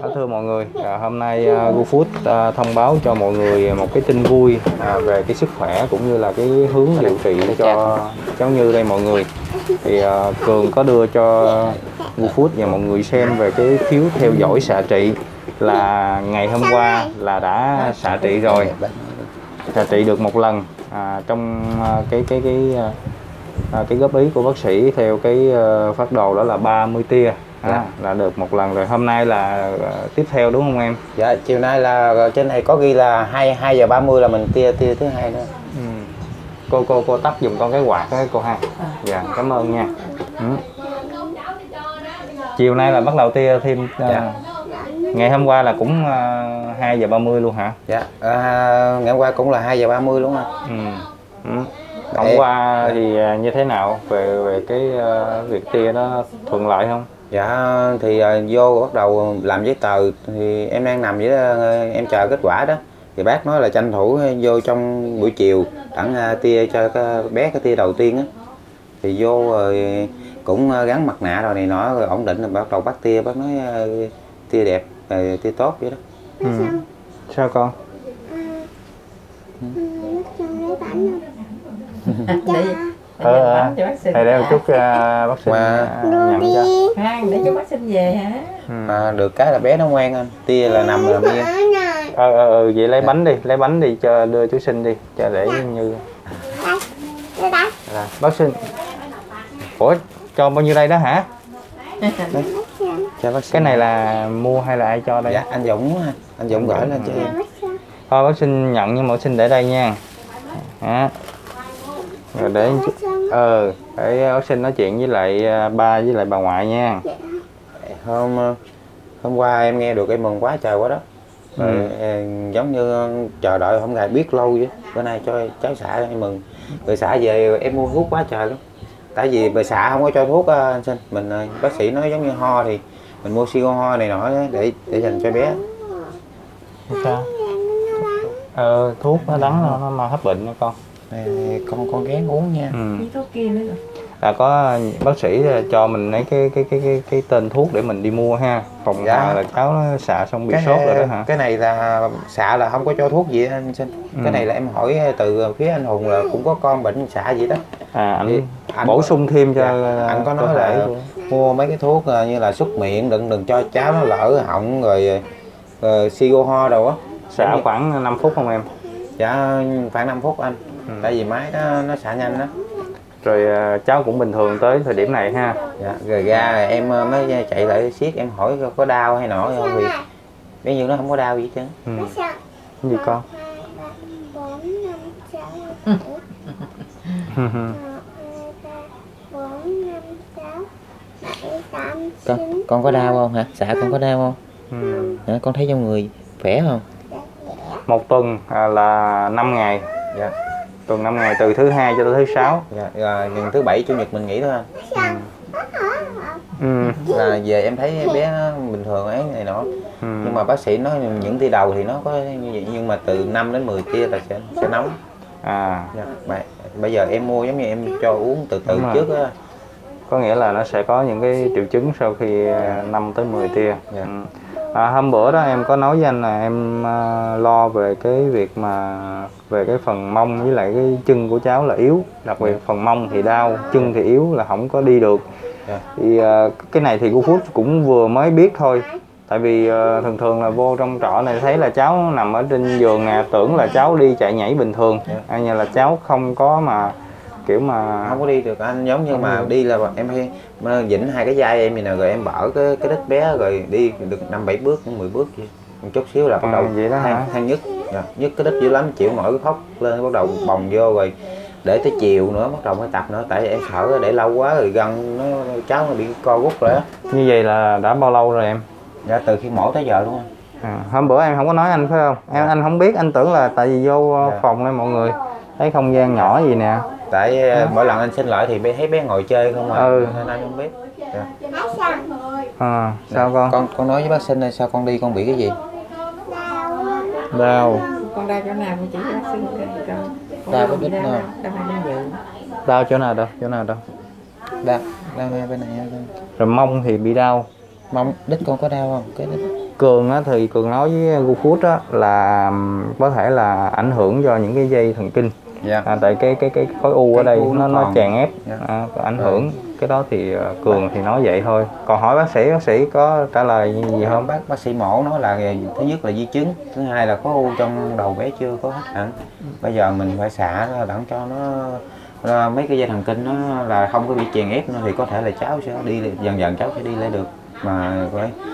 Thưa mọi người, hôm nay GoFood thông báo cho mọi người một cái tin vui về cái sức khỏe cũng như là cái hướng điều trị cho cháu Như đây mọi người. Thì Cường có đưa cho GoFood và mọi người xem về cái phiếu theo dõi xạ trị là ngày hôm qua là đã xạ trị rồi, xạ trị được một lần trong cái góp ý của bác sĩ theo cái phác đồ đó là 30 tia. Là được một lần rồi. Hôm nay là tiếp theo đúng không em? Dạ, chiều nay là trên này có ghi là 2 giờ 30 là mình tia thứ hai nữa. Cô tắt giùm con cái quạt đó cô ha. Dạ, cảm ơn nha. Chiều nay là bắt đầu tia thêm. Ngày hôm qua là cũng 2 giờ 30 luôn hả? Dạ, ngày hôm qua cũng là 2 giờ 30 luôn ạ. Hôm qua thì như thế nào về cái việc tia nó thuận lợi không? Dạ thì vô bắt đầu làm giấy tờ thì em đang nằm vậy đó, em chờ kết quả đó. Thì bác nói là tranh thủ vô trong buổi chiều đặng tia cho cái bé cái tia đầu tiên á. Thì vô rồi cũng gắn mặt nạ rồi này nọ rồi ổn định rồi bắt đầu bác tia, bác nói tia đẹp, tia tốt vậy đó. Sao con? Thầy đeo chút bác sĩ nhận cho. Để cho bác sinh về hả? Được cái là bé nó ngoan anh, tia là nằm là yên. Vậy lấy bánh đi cho đưa chú Sinh đi cho để Như. Bác Sinh. Ủa cho bao nhiêu đây đó hả? Cái này là mua hay là ai cho đây? Dạ anh Dũng gửi lên cho em. Thôi bác Sinh nhận nhưng mà bác Sinh để đây nha. Rồi để bác Sinh nói chuyện với lại ba với lại bà ngoại nha. Hôm qua em nghe được em mừng quá trời quá đó. Giống như chờ đợi không ngày biết lâu vậy. Bữa nay cho cháu xạ em mừng. Rồi xạ về em mua thuốc quá trời lắm. Tại vì về xạ không có cho thuốc anh Sinh. Mình bác sĩ nói giống như ho thì mình mua siêu ho này nọ để dành cho bé. Sao? Thuốc nó đắng nó mà hết bệnh nha con. Con gán uống nha. Thuốc kia nữa rồi. Là có bác sĩ cho mình lấy cái tên thuốc để mình đi mua ha. Phòng là cháu nó xạ xong bị sốt rồi đó hả? Cái này là xạ là không có cho thuốc gì anh Sinh. Cái này là em hỏi từ phía anh Hùng là cũng có con bệnh xạ gì đó. Anh bổ sung thêm cho anh có nói là mua mấy cái thuốc như là súc miệng đừng cho cháu nó lỡ họng rồi siêu ho đâu á. Xạ khoảng 5 phút không em? Dạ khoảng 5 phút anh. Tại vì máy nó xạ nhanh đó. Rồi cháu cũng bình thường tới thời điểm này ha. Dạ, rồi ra em mới chạy lại siết em hỏi có đau hay nọ không thì bây giờ nó không có đau gì chứ. Cái gì con? Con có đau không hả? Xạ con có đau không? Con thấy trong người khỏe không? Một tuần là 5 ngày. Dạ. Tuần 5 ngày từ thứ 2 cho tới thứ 6. Dạ, rồi thứ 7 chủ nhật mình nghỉ thôi anh. Là về em thấy bé bình thường ấy này nọ. Nhưng mà bác sĩ nói những tia đầu thì nó có như vậy nhưng mà từ 5 đến 10 tia là sẽ nóng. Dạ, bây giờ em mua giống như em cho uống từ trước á. Có nghĩa là nó sẽ có những cái triệu chứng sau khi 5 tới 10 tia. Dạ. Hôm bữa đó em có nói với anh là em lo về cái việc mà về cái phần mông với lại cái chân của cháu là yếu, đặc biệt phần mông thì đau, chân thì yếu là không có đi được. Thì cái này thì GoFood cũng vừa mới biết thôi. Tại vì thường là vô trong trọ này thấy là cháu nằm ở trên giường nè, tưởng là cháu đi chạy nhảy bình thường, như là cháu không có mà kiểu mà không có đi được anh, giống như mà đi là em hay vĩnh hai cái vai em này rồi em bở cái đít bé rồi đi được 5-7 bước 10 bước vậy. Một chút xíu là bắt đầu vậy đó than nhức cái đít dữ lắm, chịu nổi cái khóc lên bắt đầu bồng vô rồi để tới chiều nữa bắt đầu mới tập nữa, tại em sợ để lâu quá rồi gân cháu nó bị co rút rồi á. Như vậy là đã bao lâu rồi em? Dạ từ khi mổ tới giờ luôn Hôm bữa em không có nói anh phải không? Anh không biết, anh tưởng là tại vì vô phòng đây mọi người thấy không gian nhỏ gì nè. Tại mỗi lần anh xin lại thì thấy bé ngồi chơi không nên anh không biết. Sao con nói với bác Sinh là sao con đi con bị cái gì? Đau. Con đau chỗ nào con chỉ cho bác Sinh cho. Đau cái đít nào? Đau chỗ nào đâu? Chỗ nào đâu? Đau ngay bên này. Rồi mông thì bị đau. Mông đít con có đau không? Cái đít. Cường á, thì Cường nói với GoFood á là có thể là ảnh hưởng do những cái dây thần kinh. Dạ. Tại cái khối u ở đây u nó còn. chèn ép, Dạ. ảnh hưởng. Cái đó thì Cường thì nói vậy thôi. Còn hỏi bác sĩ có trả lời gì không? Bác sĩ mổ nói là thứ nhất là di chứng, thứ hai là khối u trong đầu bé chưa có hết hẳn. Bây giờ mình phải xạ đặng cho nó mấy cái dây thần kinh nó là không có bị chèn ép nữa, thì có thể là cháu sẽ đi dần dần, cháu sẽ đi lại được. Mà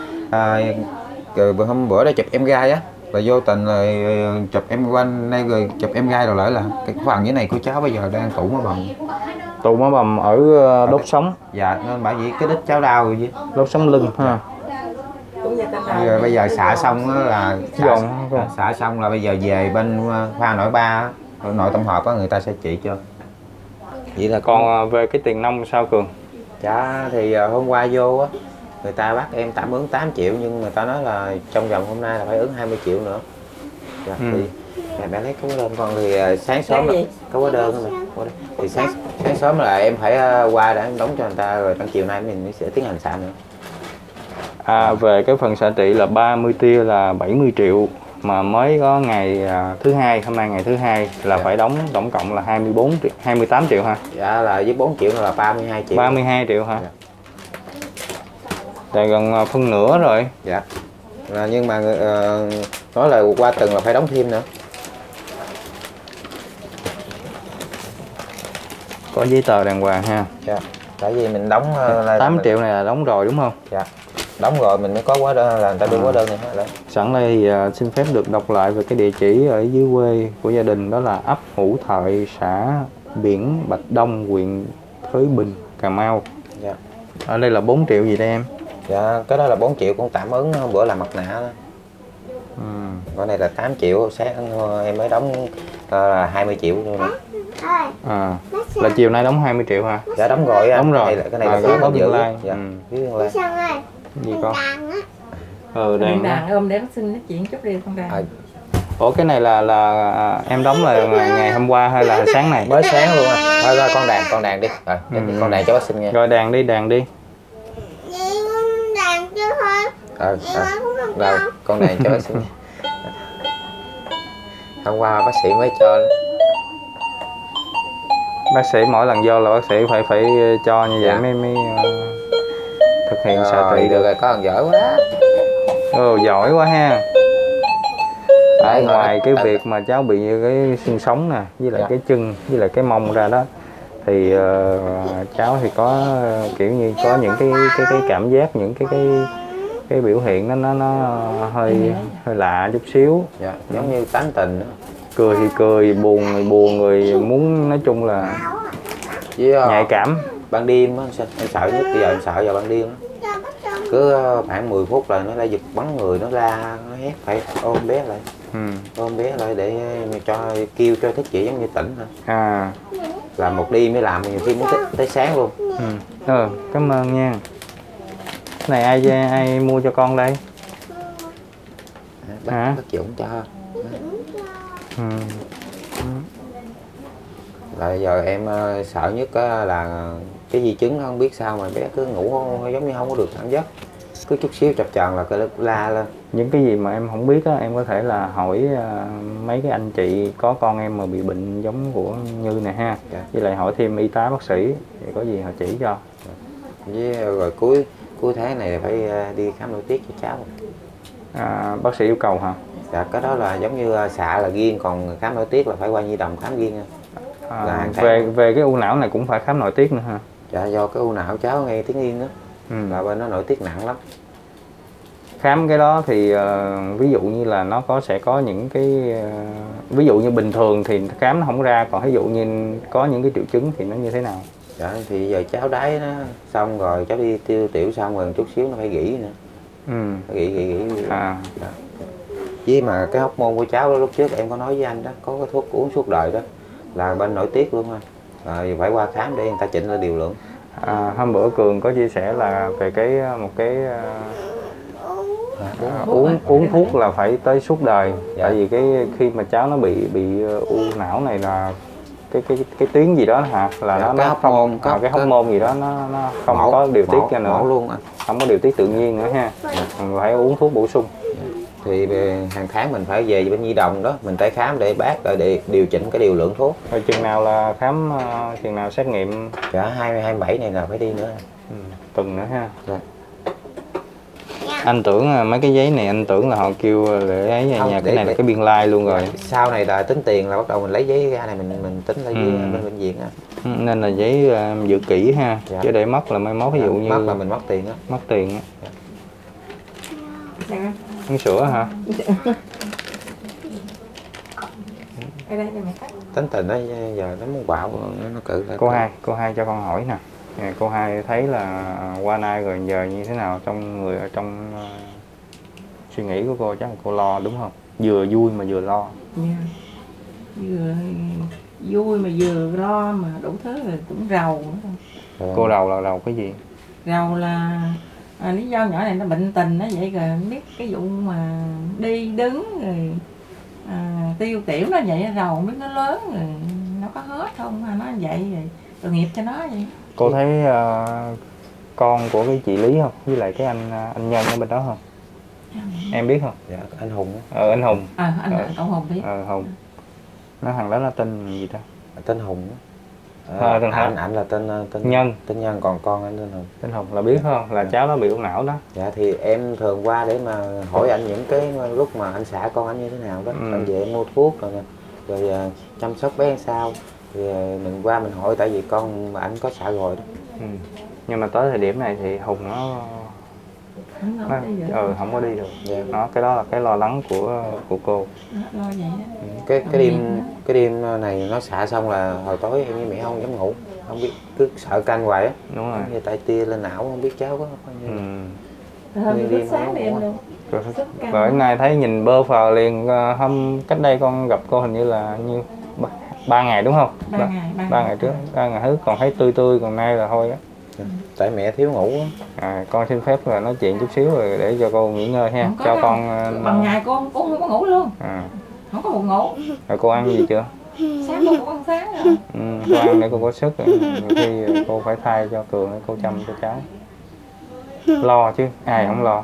hôm bữa đó chụp em gai á, là vô tình là chụp em quanh đây rồi chụp em gai rồi lại là cái phần như này của cháu bây giờ đang tụ máu bầm. Tụ máu bầm ở đốt sống. Dạ, nên bởi vì cái đít cháu đau rồi chứ. Đốt sống lưng ha. Bây giờ xạ xong đó là xạ xong là bây giờ về bên khoa nội 3, nội tổng hợp á, người ta sẽ trị cho. Vậy là còn về cái tiền nong sao Cường? Dạ thì hôm qua vô á, người ta bắt em tạm ứng 8 triệu nhưng người ta nói là trong vòng hôm nay là phải ứng 20 triệu nữa. Dạ, thì mẹ lấy cái hóa đơn con thì sáng sớm là có hóa đơn đó mày. Thì sáng sớm là em phải qua để em đóng cho người ta, rồi trong chiều nay mình sẽ tiến hành xạ nữa. Về cái phần xạ trị là 30 tia là 70 triệu, mà mới có ngày thứ hai, hôm nay ngày thứ hai là phải đóng tổng cộng là 28 triệu ha. Dạ, là với 4 triệu là 32 triệu. 32 triệu hả? Dạ, gần phân nửa rồi. Dạ. Nhưng mà nói là qua tuần là phải đóng thêm nữa. Có giấy tờ đàng hoàng ha. Dạ. Tại vì mình đóng 8 triệu này là đóng rồi đúng không? Dạ. Đóng rồi mình mới có hóa đơn, là người ta đưa hóa đơn này hết. Sẵn đây thì xin phép được đọc lại về cái địa chỉ ở dưới quê của gia đình, đó là ấp Hữu Thợi, xã Biển Bạch Đông, huyện Thới Bình, Cà Mau. Dạ. Ở đây là 4 triệu gì đây em? Dạ, cái đó là 4 triệu cũng tạm ứng, hôm bữa làm mặt nạ đó. Cái này là 8 triệu, sáng em mới đóng là 20 triệu luôn nè. Là chiều nay đóng 20 triệu hả? Dạ đóng rồi. Đóng rồi. Cái này là phí có giữ. like. Dạ. Phí like. Gì con? Đàn ôm để bác xin nói chuyện chút đi con đàn. Ủa cái này là em đóng là ngày hôm qua hay là sáng này? Mới sáng luôn à. Thôi con đàn đi. Rồi, con đàn cho bác xin nghe. Rồi đàn đi. Đàn chưa thôi. Rồi, con đàn cho bác xin nghe. Hôm qua bác sĩ mới cho. Bác sĩ mỗi lần vô là bác sĩ phải cho như vậy mới thực hiện xạ trị được rồi, có thằng giỏi quá. Giỏi quá ha. Ngoài cái việc mà cháu bị cái xương sống nè, với lại cái chân, với lại cái mông ra đó, thì cháu thì có kiểu như có những cái cảm giác, những cái biểu hiện nó hơi lạ chút xíu. Dạ, giống như tán tình đó. Cười thì cười, buồn thì buồn, người muốn nói chung là nhạy cảm. Ban đêm á, em sợ nhất bây giờ, em sợ vào ban đêm á. Cứ khoảng 10 phút là nó lại giật bắn người, nó la, nó hét, phải ôm bé lại. Ôm bé lại để kêu cho thức dậy giống như tỉnh hả? Làm một đêm mới làm, nhiều khi muốn tới sáng luôn. Cảm ơn nha. Cái này ai mua cho con đây? Bác Dũng cho. Là giờ em sợ nhất là cái di chứng, không biết sao mà bé cứ ngủ giống như không có được cảm giác, cứ chút xíu chập chờn là cái la lên. Những cái gì mà em không biết á, em có thể là hỏi mấy cái anh chị có con em mà bị bệnh giống của Như này ha. Với lại hỏi thêm y tá bác sĩ thì có gì họ chỉ cho. Với rồi cuối tháng này phải đi khám nội tiết cho cháu. Bác sĩ yêu cầu hả? Dạ, cái đó là giống như xạ là riêng, còn khám nội tiết là phải qua Nhi Đồng khám riêng. Về cái u não này cũng phải khám nội tiết nữa hả? Dạ, do cái u não cháu nghe tiếng Yên đó, là bên nó nội tiết nặng lắm. Khám cái đó thì ví dụ như là nó sẽ có những cái ví dụ như bình thường thì khám nó không ra, còn ví dụ như có những cái triệu chứng thì nó như thế nào? Dạ, thì giờ cháu đáy nó xong rồi, cháu đi tiêu tiểu xong rồi chút xíu nó phải nghỉ nữa. Nghỉ. Dạ. Với mà cái hormone của cháu đó, lúc trước em có nói với anh đó, có cái thuốc uống suốt đời đó, là bên nội tiết luôn ha. Rồi phải qua khám để người ta chỉnh lại điều lượng. Hôm bữa Cường có chia sẻ là về một cái uống thuốc là phải tới suốt đời. Tại vì khi mà cháu nó bị u não này là cái tuyến gì đó hả, là dạ, nó không cái hormone gì đó nó không có điều tiết ra nữa luôn anh. Không có điều tiết tự nhiên nữa ha. Mình phải uống thuốc bổ sung. Thì hàng tháng mình phải về bên nhi đồng đó, mình tới khám để bác để điều chỉnh cái điều lượng thuốc. Rồi chừng nào là khám, chừng nào xét nghiệm? Dạ 27 này là phải đi nữa. Tuần nữa ha. Dạ. Anh tưởng mấy cái giấy này anh tưởng là họ kêu để ấy Không, nhà cái này là cái biên lai luôn rồi. Sau này là tính tiền là bắt đầu mình lấy giấy ra này mình tính lấy giấy bên bệnh viện á. Nên là giấy giữ kỹ ha. Dạ. Chứ để mất là mai mốt ví dụ như mất là mình mất tiền á. Mất tiền á. Dạ. Uống sữa hả? Ở đây cho mẹ cắt. Tính tình nó giờ nó muốn bạo nó cự lại. Cô hai cho con hỏi nè. Cô hai thấy là qua nay rồi giờ như thế nào trong suy nghĩ của cô, chắc là cô lo đúng không? Vừa vui mà vừa lo. Dạ. Vừa vui mà vừa lo mà đủ thứ, rồi cũng rầu nữa. Cô rầu là rầu cái gì? Rầu là lý do nhỏ này nó bệnh tình nó vậy, rồi biết cái vụ mà đi đứng rồi tiêu tiểu nó vậy, rầu không biết nó lớn rồi nó có hết không, nó vậy rồi tội nghiệp cho nó vậy. Cô thấy con của cái chị Lý không, với lại cái anh Nhân ở bên đó không? Em biết không? Dạ anh Hùng á. Anh Hùng. Cậu Hùng biết. Hùng. Nó thằng đó là tên gì ta? Tên Hùng á. Anh là tên Nhân. Tên Nhân, còn con anh tên Hùng. Tên Hùng là biết không? Là cháu nó bị u não đó. Dạ thì em thường qua để mà hỏi anh những cái lúc mà anh xả con anh như thế nào đó. Anh về em mua thuốc rồi chăm sóc bé sao. Thì mình qua mình hỏi, tại vì con mà anh có xả rồi đó. Nhưng mà tới thời điểm này thì Hùng nó không có đi được. Dạ. Cái đó là cái lo lắng của cô. Lo vậy đó. Cái đêm này nó xả xong là hồi tối em với mẹ không dám ngủ, không biết cứ sợ canh hoài á. Đúng rồi. Như tại tia lên não, không biết cháu có Hôm thức sáng đi em luôn. Rồi hôm nay thấy nhìn bơ phờ liền. Hôm cách đây con gặp cô hình như là 3 ngày đúng không? 3 ngày trước, 3 ngày trước còn thấy tươi tươi, còn nay là thôi á. Tại mẹ thiếu ngủ á. Con xin phép là nói chuyện chút xíu rồi để cho cô nghỉ ngơi ha. Cho con bằng ngày cô không có ngủ luôn. Không có buồn ngủ. Rồi cô ăn gì chưa? Sáng cô cũng ăn sáng rồi. Cô ăn để cô có sức rồi. Nhiều khi cô phải thay cho Cường để cô chăm cho cháu. Lo chứ, ai không lo.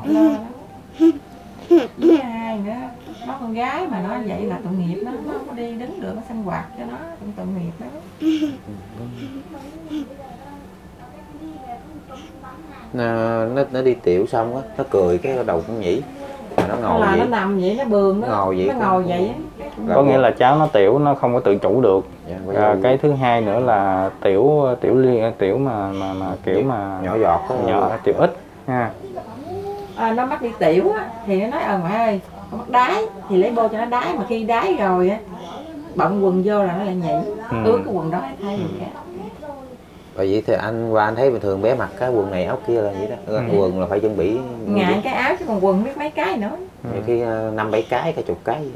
Với ai nữa, nó con gái mà nó vậy là tội nghiệp nó không có đi đứng được, nó sinh hoạt cho nó cũng tội nghiệp đó. Nó đi tiểu xong á, nó cười cái đầu cũng nhỉ. Mà nó ngồi vậy. Nó nằm vậy, nó bường đó. Nó ngồi vậy. Có nghĩa là cháu nó tiểu, nó không có tự chủ được. Cái thứ hai nữa là tiểu mà kiểu mà nhỏ giọt đó. Nhỏ tiểu ít ha. Nó mắc đi tiểu á thì nó nói ngoại ơi, con mắc đái thì lấy bô cho nó đái, mà khi đái rồi á bận quần vô là nó lại nhảy. Ướt cái quần đó thay gì cả. Bởi vậy thì anh qua anh thấy bình thường bé mặc cái quần này áo kia là vậy đó. Quần là phải chuẩn bị ngại cái áo chứ còn quần biết mấy cái nữa. Nhiều khi 5-7 cái, cả chục cái.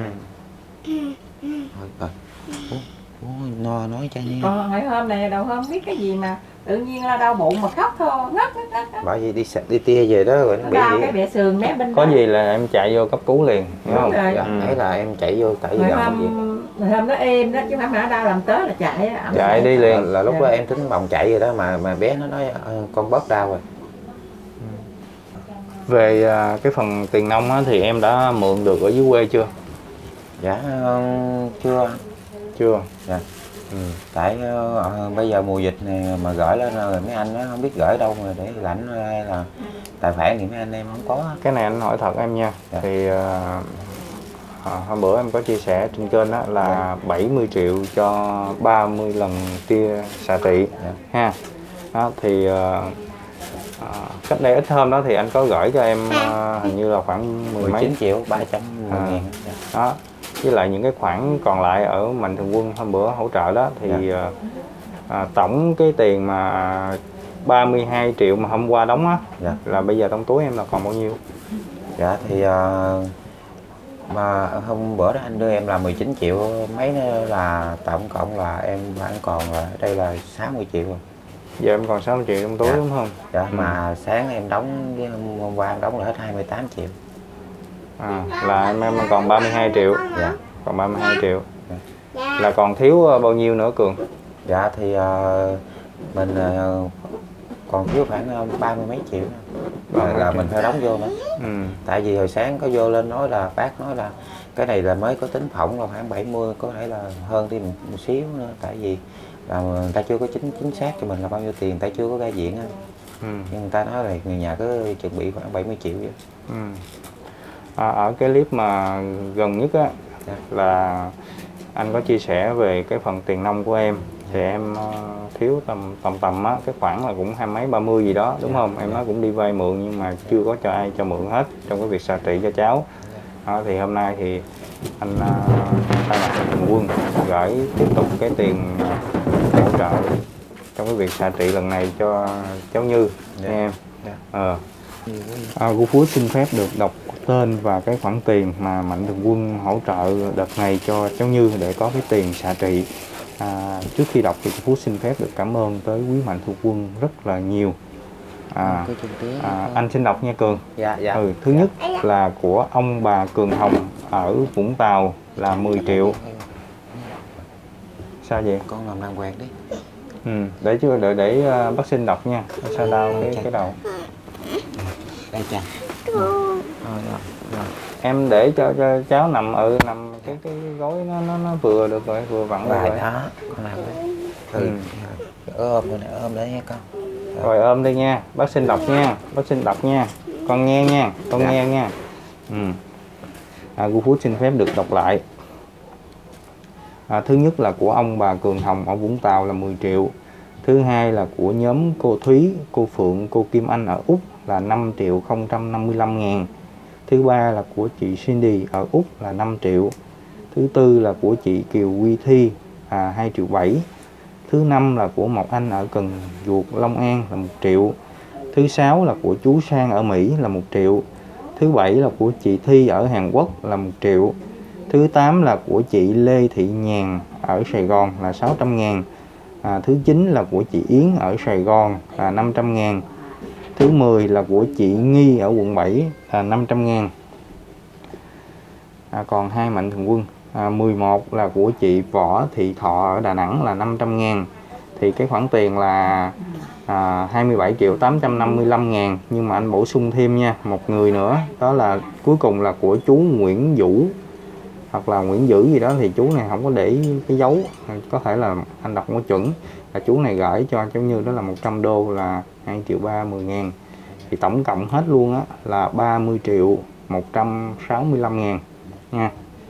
No nói cho anh. Còn hồi hôm này đầu hôm biết cái gì mà tự nhiên là đau bụng mà khóc thôi, ngất. Bởi vì đi tia về đó rồi nó bị đau cái bẹ sườn bé bên có đó. gì là em chạy vô cấp cứu liền, hiểu không? Ấy là em chạy vô tại vì hôm đó êm đó chứ không phải đau làm tới là chạy đi liền. Là lúc đó em tính bồng chạy rồi đó mà bé nó nói con bớt đau rồi. Về cái phần tiền nong á, thì em đã mượn được ở dưới quê chưa? Dạ chưa. Dạ. Tại bây giờ mùa dịch này mà gửi lên rồi mấy anh nó không biết gửi đâu mà để lãnh hay là tài khoản thì mấy anh em không có. Cái này anh hỏi thật em nha. Dạ. Thì hôm bữa em có chia sẻ trên kênh đó là 70 triệu cho 30 lần tia xạ trị ha. Đó, thì cách đây ít hôm đó thì anh có gửi cho em hình như là khoảng 19 triệu 300 ngàn. Đó. Với lại những cái khoản còn lại ở Mạnh Thường Quân hôm bữa hỗ trợ đó thì tổng cái tiền mà 32 triệu mà hôm qua đóng á là bây giờ trong túi em là còn bao nhiêu? Dạ thì mà hôm bữa đó anh đưa em là 19 triệu mấy, là tổng cộng là em vẫn còn là ở đây là 60 triệu rồi. Giờ em còn 60 triệu trong túi đúng không? Dạ mà sáng em đóng, hôm qua em đóng là hết 28 triệu. Là em còn 32 triệu. Dạ. Còn 32 triệu. Là còn thiếu bao nhiêu nữa Cường? Dạ thì mình còn thiếu khoảng 30 mấy triệu nữa. Là mình phải đóng vô nữa. Tại vì hồi sáng có vô lên nói là bác nói là cái này là mới có tính phỏng là khoảng 70, có thể là hơn đi một xíu nữa. Tại vì là người ta chưa có chính xác cho mình là bao nhiêu tiền, người ta chưa có ra diện á. Nhưng người ta nói là người nhà cứ chuẩn bị khoảng 70 triệu vậy. Ở cái clip mà gần nhất á, là anh có chia sẻ về cái phần tiền nong của em. Thì em thiếu tầm á, cái khoản là cũng 20 mấy 30 gì đó đúng không? Em nói cũng đi vay mượn nhưng mà chưa có cho ai cho mượn hết trong cái việc xạ trị cho cháu. Thì hôm nay thì anh thay mặt Mạnh Thường Quân gửi tiếp tục cái tiền hỗ trợ trong cái việc xạ trị lần này cho cháu Như nha em. Cô Phú xin phép được đọc tên và cái khoản tiền mà Mạnh Thường Quân hỗ trợ đợt này cho cháu Như để có cái tiền xạ trị. Trước khi đọc thì cô Phú xin phép được cảm ơn tới quý Mạnh Thường Quân rất là nhiều. Anh xin đọc nha Cường. Thứ nhất là của ông bà Cường Hồng ở Vũng Tàu là 10 triệu. Sao vậy? Con làm đàng hoàng đi. Để bác xin đọc nha. Sao đau cái đầu. Đây cha. Em để cho cháu nằm cái gối nó vừa được rồi, vừa vặn được rồi. Đó, con làm đấy. Ôm rồi này, ôm đấy nha con. Rồi ôm đây nha, bác xin đọc nha, bác xin đọc nha. Con nghe nha, con nghe nha. Cô Phú xin phép được đọc lại. Thứ nhất là của ông bà Cường Hồng ở Vũng Tàu là 10 triệu. Thứ hai là của nhóm cô Thúy, cô Phượng, cô Kim Anh ở Úc là 5.055.000. Thứ ba là của chị Cindy ở Úc là 5 triệu. Thứ tư là của chị Kiều Quy Thi 2,7 triệu. Thứ năm là của Mộc Anh ở Cần Duộc, Long An là 1 triệu. Thứ sáu là của chú Sang ở Mỹ là 1 triệu. Thứ bảy là của chị Thi ở Hàn Quốc là 1 triệu. Thứ 8 là của chị Lê Thị Nhàn ở Sài Gòn là 600.000. Thứ 9 là của chị Yến ở Sài Gòn là 500.000. Thứ 10 là của chị Nghi ở quận 7 là 500.000. Còn hai Mạnh Thường Quân 11 là của chị Võ Thị Thọ ở Đà Nẵng là 500.000. Thì cái khoản tiền là 27.855.000. Nhưng mà anh bổ sung thêm nha, một người nữa, đó là cuối cùng là của chú Nguyễn Vũ hoặc là Nguyễn Dữ gì đó, thì chú này không có để cái dấu, có thể là anh đọc không có chuẩn, là chú này gửi cho cháu Như đó là 100 đô là 2.310.000. Thì tổng cộng hết luôn á là 30.165.000 nha.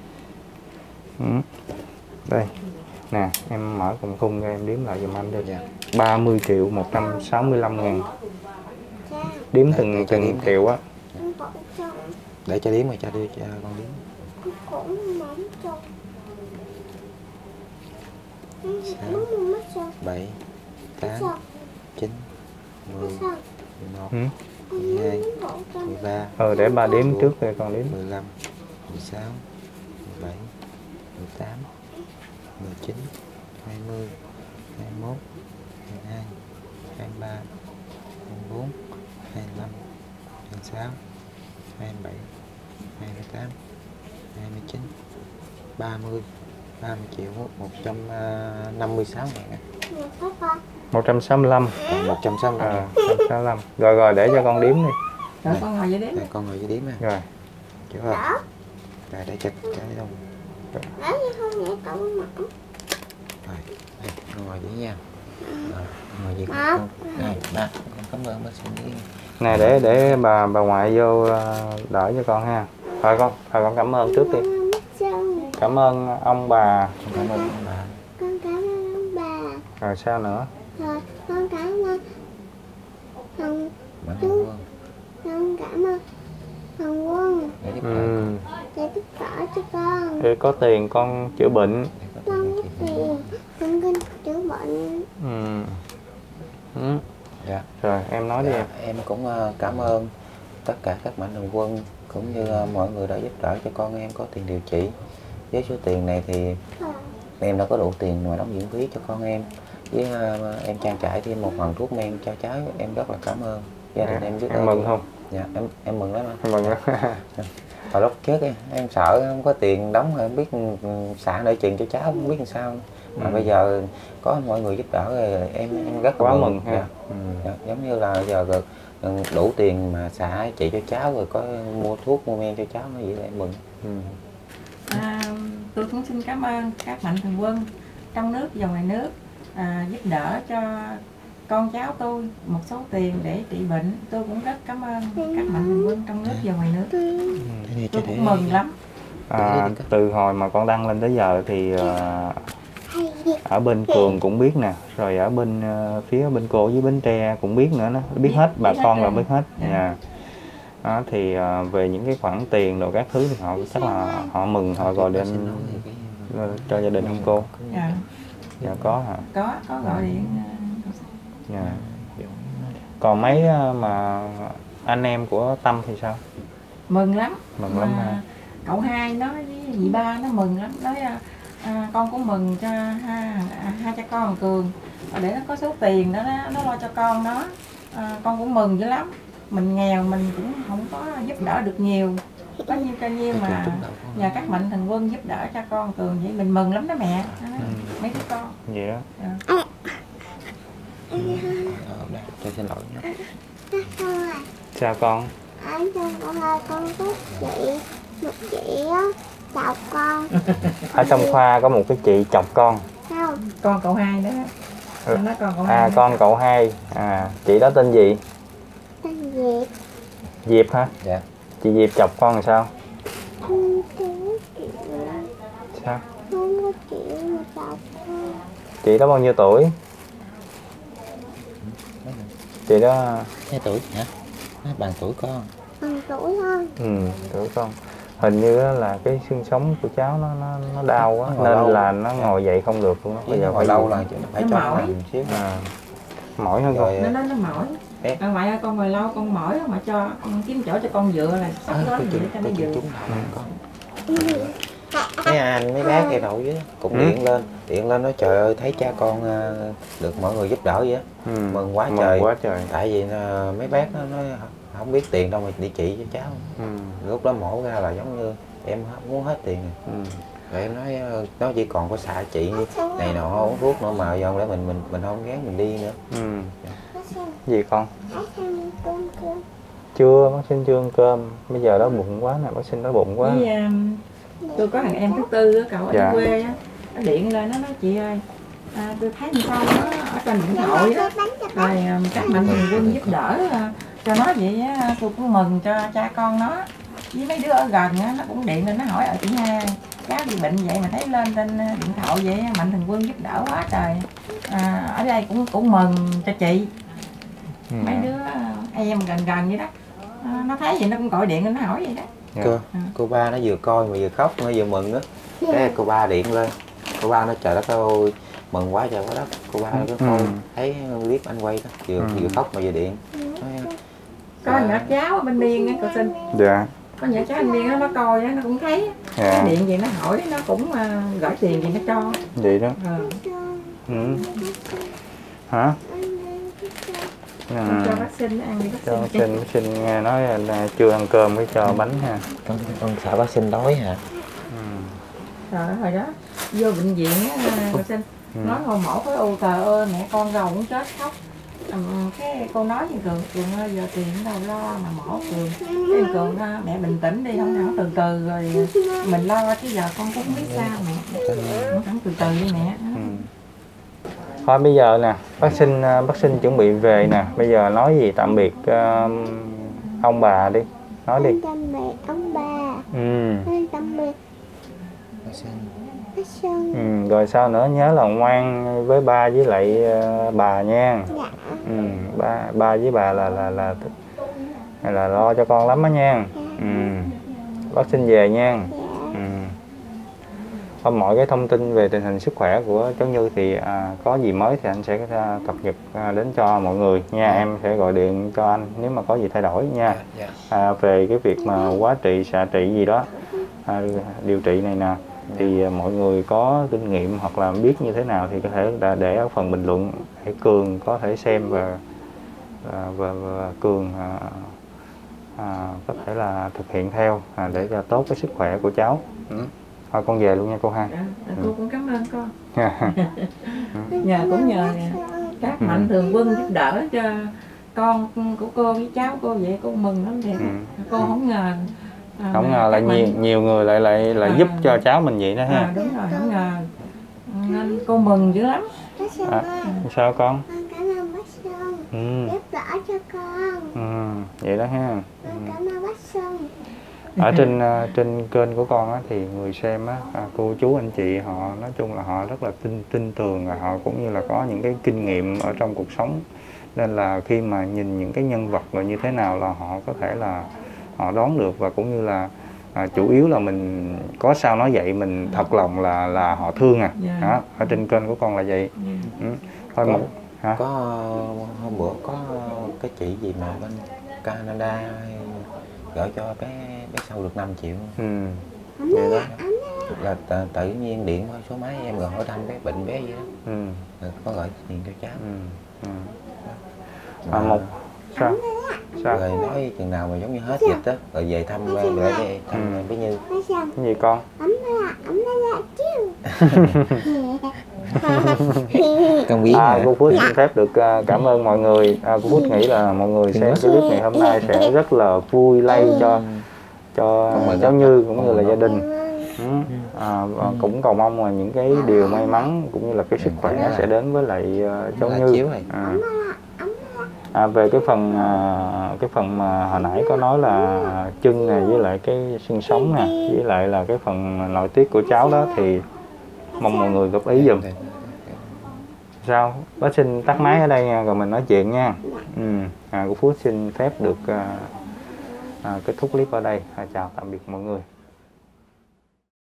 Đây nè, em mở cùng khung cho em đếm lại giùm anh đi. 30.165.000. Đếm từng triệu á. Để cho đếm rồi cho đưa cho con đếm. 6, 7, 8, 9, 10, 11, 12, 13. Để ba đếm trước rồi con đếm. 15, 16, 17, 18, 19, 20, 21, 22, 23, 24, 25, 26, 27, 28, 29, 30 triệu 156 ngàn. 165. 165. Rồi để cho con đếm đi. Rồi con ngồi dưới đếm. Con ngồi dưới đếm nha. Rồi. Chứ rồi. Rồi để chật cái đâu. Rồi, con ngồi dưới nha. Ngồi dưới con. Này, ba, con cảm ơn bác sĩ. Nè để bà ngoại vô đỡ cho con ha. Thôi con cảm ơn trước đi. Cảm ơn ông bà. Cảm ơn ông bà. Con cảm ơn ông bà. Rồi sao nữa? Rồi con cảm ơn Hồng Quân. Con cảm ơn Hồng Quân để giúp đỡ cho con. Để có tiền con chữa bệnh. Con có tiền con cần chữa bệnh. Dạ. Rồi em nói đi em. Em cũng cảm ơn tất cả các Mạnh Thường Quân cũng như mọi người đã giúp đỡ cho con em có tiền điều trị. Với số tiền này thì em đã có đủ tiền mà đóng viện phí cho con em. Với em trang trải thêm một phần thuốc men cho cháu, em rất là cảm ơn. Gia đình em biết em mừng không? Dạ, em mừng lắm. Em mừng lắm. Hồi lúc trước em sợ không có tiền đóng, không biết xả nợ chừng cho cháu, không biết làm sao. Mà bây giờ có mọi người giúp đỡ rồi em rất quá mừng ha. Dạ. Dạ. Giống như là giờ đủ tiền mà xả trị cho cháu, rồi có mua thuốc mua men cho cháu, nó vậy là em mừng. Tôi cũng xin cảm ơn các mạnh thường quân trong nước và ngoài nước giúp đỡ cho con cháu tôi một số tiền để trị bệnh. Tôi cũng rất cảm ơn các mạnh thường quân trong nước và ngoài nước. Tôi cũng mừng lắm. Từ hồi mà con đăng lên tới giờ thì ở bên Cường cũng biết nè, rồi ở bên phía bên cô với Bến Tre cũng biết nữa, nó biết hết, bà con là biết hết. Đó, thì về những cái khoản tiền rồi các thứ thì họ chắc là họ mừng, họ gọi điện cho gia đình không cô? Dạ có hả? Có gọi điện. Dạ. Còn mấy mà anh em của Tâm thì sao? Mừng lắm. Mừng lắm hả? Cậu hai nó với dì ba nó mừng lắm, nói con cũng mừng cho hai cha con Cường để nó có số tiền đó nó lo cho con nó. Con cũng mừng dữ lắm. Mình nghèo mình cũng không có giúp đỡ được nhiều, có nhiêu cho nhiêu mà nhờ các mạnh thường quân giúp đỡ cho con Cường vậy mình mừng lắm đó mẹ. Mấy đứa con vậy đó. Tôi xin lỗi nhé. Sao con? Ở trong khoa con có một chị á chọc con. Ở trong khoa có một cái chị chọc con. Không. Con cậu hai đó. Nó con cậu hai. Con cậu hai. Chị đó tên gì? Tên Diệp. Diệp hả? Dạ. Chị Diệp chọc con làm sao? Không có chịu. Sao? Không có chịu mà chọc con. Chị đó bao nhiêu tuổi? Chị đó 2 tuổi hả? Nó bằng tuổi con. Bằng tuổi hơn. Tuổi con. Hình như là cái xương sống của cháu nó đau quá nên là nó ngồi dậy không được luôn. Bây giờ hồi lâu là phải cho mỏi. Xíu. Mỏi hơn con. Nó mỏi. Ngoại ơi con ngồi lâu con mỏi mà cho con kiếm chỗ cho con dựa là sắp đó dựa cho nó dựa. Mấy anh mấy bác kia đậu dưới cũng điện lên nói trời ơi thấy cha con được mọi người giúp đỡ vậy á. Mừng quá trời. Tại vì mấy bác nó nói không biết tiền đâu mà đi trị cho cháu. Lúc đó mổ ra là giống như em muốn hết tiền rồi. Rồi em nói nó chỉ còn có xạ trị này nọ uống thuốc nữa mà giờ để mình không gán mình đi nữa. Gì con? Chưa, bác xin chưa ăn cơm. Bây giờ đói bụng quá nè, bác xin đói bụng quá. Tôi có thằng em thứ tư á, cậu ở quê á, nó điện lên nó nói chị ơi, tôi thấy con nó ở trên điện thoại đó, rồi các mạnh thường quân giúp đỡ cho nó vậy á, tôi cũng mừng cho cha con nó. Với mấy đứa ở gần á, nó cũng điện lên nó hỏi ở chị hai cháu bị bệnh vậy mà thấy lên trên điện thoại vậy, mạnh thường quân giúp đỡ quá trời. Ở đây cũng mừng cho chị. Mấy đứa em gần vậy đó, nó thấy vậy nó cũng gọi điện lên nó hỏi vậy đó. Cô ba nó vừa coi mà vừa khóc nó vừa mừng đó. Cái cô ba điện lên, cô ba nó trời đất ơi mừng quá trời quá đất. Cô ba nó coi thấy biết anh quay đó vừa khóc mà vừa điện. Có nhỏ cháu ở bên Biên á, cậu Sinh. Dạ. Có nhỏ cháu bên Biên đó, nó coi đó, nó cũng thấy. Nó điện vậy nó hỏi, nó cũng gửi tiền vậy nó cho. Vậy đó. Hả? Cho bác Sinh ăn đi bác Sinh. Bác Sinh nghe nói là chưa ăn cơm mới cho bánh ha. Con sợ bác Sinh đói hả? Trời hồi đó vô bệnh viện á bác Sinh nói hồi mổ cái u trời ơi mẹ con rầu cũng chết khóc. Cái cô nói với Cường ơi giờ tiền đâu lo mà mổ Cường. Cái Cường mẹ bình tĩnh đi, không từ từ rồi mình lo chứ giờ con cũng không biết sao mẹ. Không từ từ đi mẹ. Thôi bây giờ nè, bác Sinh chuẩn bị về nè, bây giờ nói gì tạm biệt ông bà đi, nói đi. Tạm biệt ông bà. Tạm biệt bác Sinh. Rồi sao nữa, nhớ là ngoan với ba với lại bà nha. Dạ. Ba với bà là lo cho con lắm á nha. Bác Sinh về nha. Mọi cái thông tin về tình hình sức khỏe của cháu Như thì có gì mới thì anh sẽ cập nhật đến cho mọi người nha. Em sẽ gọi điện cho anh nếu mà có gì thay đổi nha. Về cái việc mà hóa trị, xạ trị gì đó, điều trị này nè, thì mọi người có kinh nghiệm hoặc là biết như thế nào thì có thể để ở phần bình luận để Cường có thể xem và Cường có thể là thực hiện theo để cho tốt cái sức khỏe của cháu. Thôi con về luôn nha cô ha. Cô cũng cảm ơn con. Cũng nhờ các mạnh thường quân giúp đỡ cho con của cô với cháu cô, vậy cô mừng lắm thiệt. Cô không ngờ là nhiều người lại giúp cho cháu mình vậy đó ha. Đúng rồi, không ngờ nên cô mừng dữ lắm. Sao con? Cảm ơn bác Sơn giúp đỡ cho con. Vậy đó ha. Cảm ơn bác Sơn. Ở trên kênh của con á, thì người xem á, cô chú anh chị họ nói chung là họ rất là tin tưởng, và họ cũng như là có những cái kinh nghiệm ở trong cuộc sống, nên là khi mà nhìn những cái nhân vật là như thế nào là họ có thể là họ đoán được, và cũng như là chủ yếu là mình có sao nói vậy, mình thật lòng là họ thương đó. Ở trên kênh của con là vậy. Thôi một có hôm bữa có cái chị gì mà bên Canada gửi cho bé Sâu được 5 triệu. Vậy đó là tự nhiên điện qua số máy em rồi hỏi thăm bé bệnh bé gì đó. Có gửi tiền cho cháu. Sao? Rồi nói chừng nào mà giống như hết dịch á rồi về thăm bé Như. Cái gì con? Con biết cô Phước xin phép được cảm ơn mọi người. Cô Phước nghĩ là mọi người xem cái clip ngày hôm nay sẽ rất là vui lây cho cháu Như cũng như là gia đình. Cũng cầu mong là những cái điều may mắn cũng như là cái sức khỏe sẽ đến với lại cháu Như. Về cái phần mà hồi nãy có nói là chân này với lại cái xương sống nè, với lại là cái phần nội tiết của cháu đó, thì mong mọi người góp ý giùm. Sao? Bác xin tắt máy ở đây nha, rồi mình nói chuyện nha. Cô Phước xin phép được kết thúc clip ở đây. Chào tạm biệt mọi người.